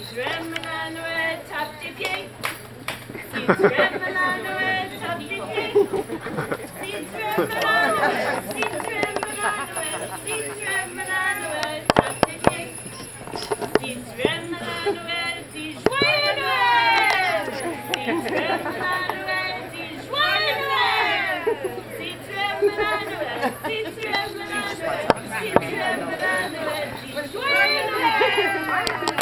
drömmarna Noël, tapptipier. Si drömmarna Noël, tapptipier. Si drömmarna Noël, si drömmarna Noël, si drömmarna Noël, tapptipier. Si drömmarna Noël, si joyeux Noël. Si drömmarna Noël, si joyeux Noël. Si drömmarna Noël, si drömmarna Noël, si drömmarna Noël, si joyeux Noël.